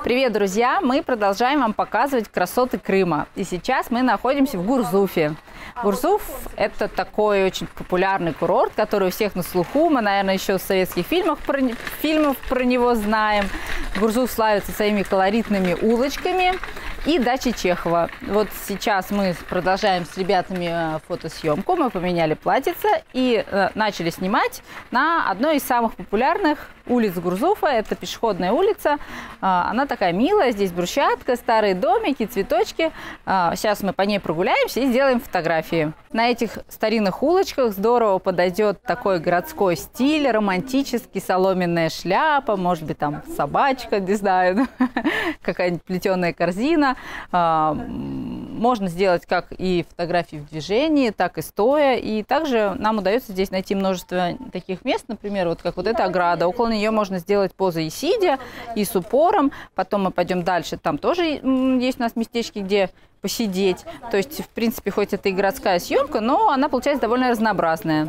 Привет, друзья! Мы продолжаем вам показывать красоты Крыма. И сейчас мы находимся в Гурзуфе. Гурзуф – это такой очень популярный курорт, который у всех на слуху. Мы, наверное, еще с советских фильмов про него знаем. Гурзуф славится своими колоритными улочками и дачей Чехова. Вот сейчас мы продолжаем с ребятами фотосъемку. Мы поменяли платьице и начали снимать на одной из самых популярных улиц Гурзуфа. Это пешеходная улица. Она такая милая. Здесь брусчатка, старые домики, цветочки. Сейчас мы по ней прогуляемся и сделаем фотографии. На этих старинных улочках здорово подойдет такой городской стиль, романтический, соломенная шляпа, может быть, там собачка, не знаю, какая-нибудь плетеная корзина. Можно сделать как и фотографии в движении, так и стоя. И также нам удается здесь найти множество таких мест, например, вот как вот эта ограда. Около нее можно сделать позы и сидя, и с упором. Потом мы пойдем дальше. Там тоже есть у нас местечки, где посидеть. То есть, в принципе, хоть это и городская съемка, но она получается довольно разнообразная.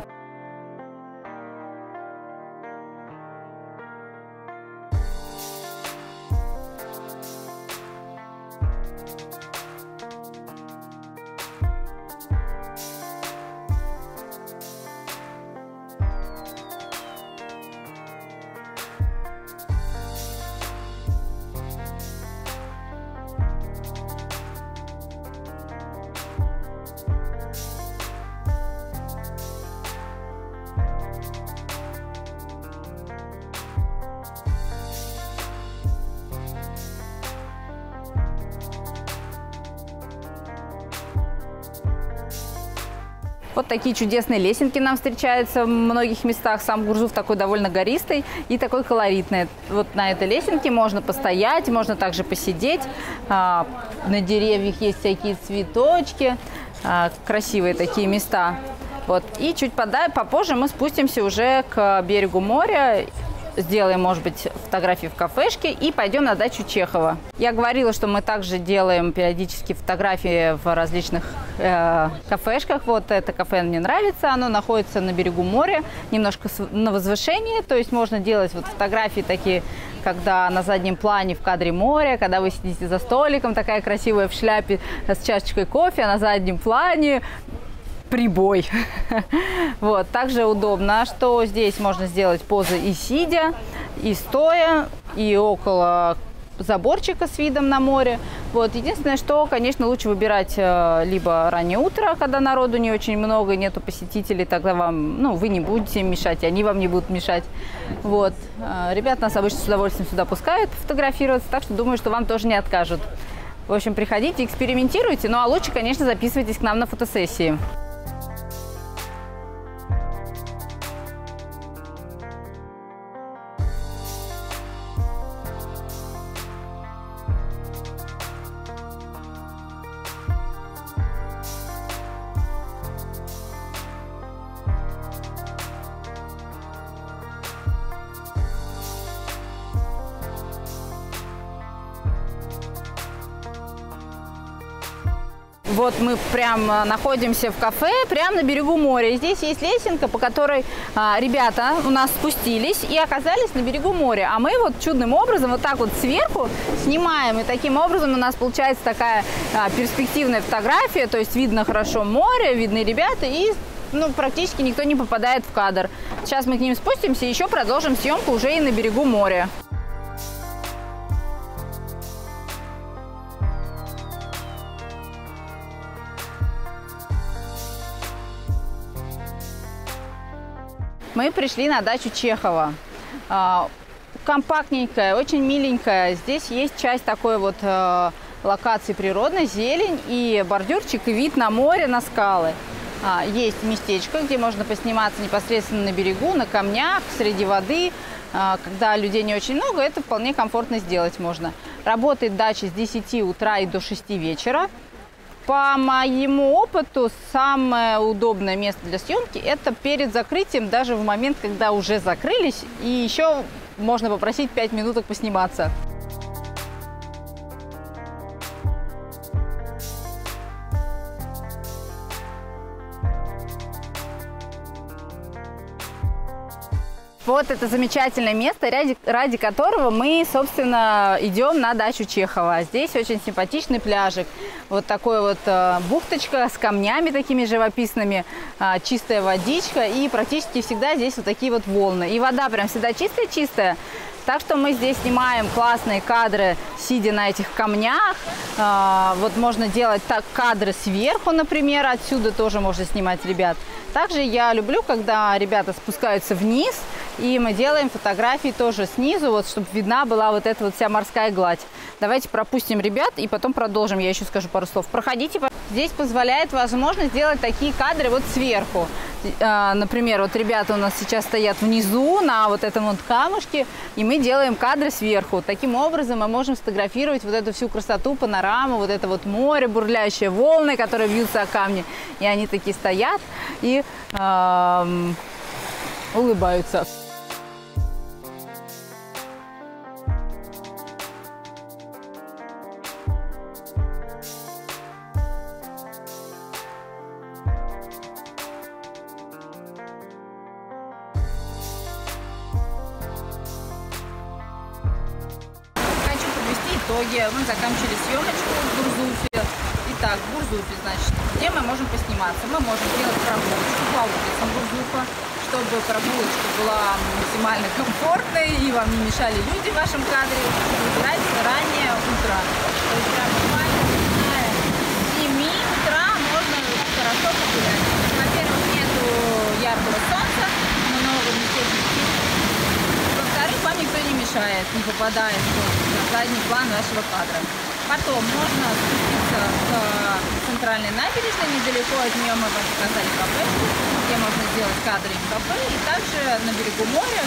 Вот такие чудесные лесенки нам встречаются в многих местах. Сам Гурзуф такой довольно гористый и такой колоритный. Вот на этой лесенке можно постоять, можно также посидеть. На деревьях есть всякие цветочки, красивые такие места. Вот. И чуть попозже мы спустимся уже к берегу моря. Сделаем, может быть, фотографии в кафешке и пойдем на дачу Чехова. Я говорила, что мы также делаем периодически фотографии в различных кафешках. Вот это кафе мне нравится. Оно находится на берегу моря, немножко на возвышении. То есть можно делать вот фотографии такие, когда на заднем плане в кадре море, когда вы сидите за столиком, такая красивая в шляпе с чашечкой кофе, а на заднем плане прибой. Вот. Также удобно, что здесь можно сделать позы и сидя, и стоя, и около заборчика с видом на море. Вот. Единственное, что, конечно, лучше выбирать либо раннее утро, когда народу не очень много, нету посетителей, тогда вам, вы не будете им мешать, и они вам не будут мешать. Вот. Ребята нас обычно с удовольствием сюда пускают фотографироваться, так что думаю, что вам тоже не откажут. В общем, приходите, экспериментируйте, ну а лучше, конечно, записывайтесь к нам на фотосессии. Вот мы прям находимся в кафе, прямо на берегу моря. Здесь есть лесенка, по которой ребята у нас спустились и оказались на берегу моря. А мы вот чудным образом вот так вот сверху снимаем. И таким образом у нас получается такая перспективная фотография. То есть видно хорошо море, видны ребята и практически никто не попадает в кадр. Сейчас мы к ним спустимся и еще продолжим съемку уже и на берегу моря. Мы пришли на дачу Чехова. Компактненькая, очень миленькая. Здесь есть часть такой вот локации природной, зелень и бордюрчик, и вид на море, на скалы. Есть местечко, где можно посниматься непосредственно на берегу, на камнях, среди воды. Когда людей не очень много, это вполне комфортно сделать можно. Работает дача с 10 утра и до 6 вечера. По моему опыту, самое удобное место для съемки – это перед закрытием, даже в момент, когда уже закрылись, и еще можно попросить 5 минуток посниматься. Вот это замечательное место, ради которого мы, собственно, идем на дачу Чехова. Здесь очень симпатичный пляжик. Вот такой вот бухточка с камнями такими живописными, чистая водичка. И практически всегда здесь вот такие вот волны. И вода прям всегда чистая-чистая. Так что мы здесь снимаем классные кадры, сидя на этих камнях. Вот можно делать так кадры сверху, например, отсюда тоже можно снимать ребят. Также я люблю, когда ребята спускаются вниз, и мы делаем фотографии тоже снизу, вот, чтобы видна была вот эта вот вся морская гладь. Давайте пропустим ребят и потом продолжим. Я еще скажу пару слов. Проходите. Здесь позволяет возможность сделать такие кадры вот сверху. Например, вот ребята у нас сейчас стоят внизу на вот этом вот камушке, и мы делаем кадры сверху. Таким образом мы можем сфотографировать вот эту всю красоту, панораму, вот это вот море, бурлящие волны, которые бьются о камни. И они такие стоят и улыбаются. Мы заканчивали съемочку в Гурзуфе. Итак, в Гурзуфе, значит, где мы можем посниматься? Мы можем делать прогулочку по улицам Гурзуфа, чтобы прогулочка была максимально комфортной и вам не мешали люди в вашем кадре. Выбирайте раннее утро. То есть прям буквально начиная с 7 утра можно хорошо погулять. Во-первых, нету яркого солнца, много местечек. Во-вторых, вам никто не мешает, не попадает на задний план вашего кадра. Потом можно спуститься к центральной набережной, недалеко от нее мы вам показали кафешку, где можно сделать кадры в кафе, и также на берегу моря,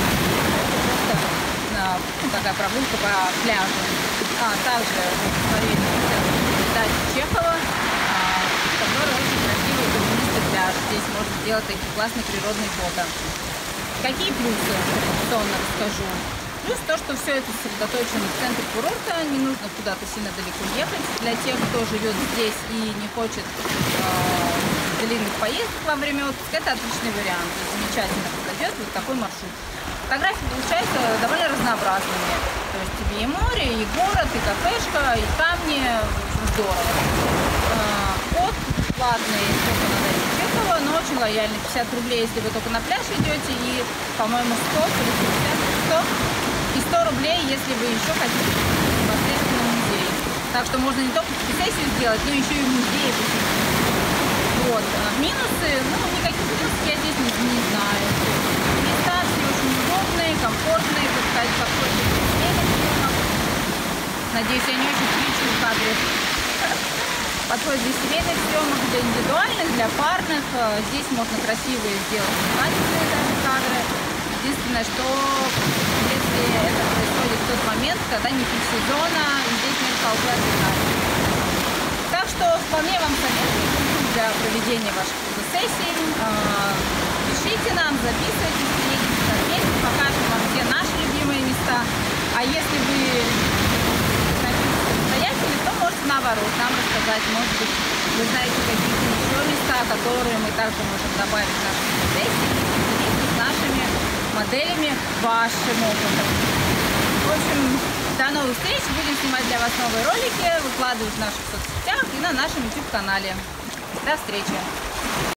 такая прогулка по пляжу. Также посмотрели дачу Чехова, который очень красивый каменистый пляж. Здесь можно сделать такие классные природные фото. Какие плюсы, традиционно расскажу. Плюс то, что все это сосредоточено в центре курорта, не нужно куда-то сильно далеко ехать. Для тех, кто живет здесь и не хочет длинных поездок во время отпуска, это отличный вариант. Замечательно подойдет вот такой маршрут. Фотографии получаются довольно разнообразными. То есть тебе и море, и город, и кафешка, и камни. Здорово. Вход платный только на дачу Чехова, но очень лояльный. 50 рублей, если вы только на пляж идете, и, по-моему, 100 или 50, 100. И 100 рублей, если вы еще хотите непосредственно в музей. Так что можно не только фотосессию сделать, но еще и в музее посетить. Вот. Минусы, никаких минусов я здесь не знаю. Места все очень удобные, комфортные, подходят для семейных съемок. Надеюсь, я не очень кричу в кадре. Подходит для семейных съемок, для индивидуальных, для парных. Здесь можно красивые сделать снимательные даже кадры. Единственное, что если это происходит в тот момент, когда не пик сезона, здесь нет толпы отдыхателей. Так что вполне вам советую для проведения ваших фотосессий. Пишите нам, записывайтесь, приедете как вместе, покажем вам все наши любимые места. А если вы самостоятельны, то можете наоборот нам рассказать. Может быть, вы знаете какие-то еще места, которые мы также можем добавить в наши фотосессии, поделиться с нашими моделями вашим опытом. В общем, до новых встреч. Будем снимать для вас новые ролики, выкладывать в наших соцсетях и на нашем YouTube-канале. До встречи!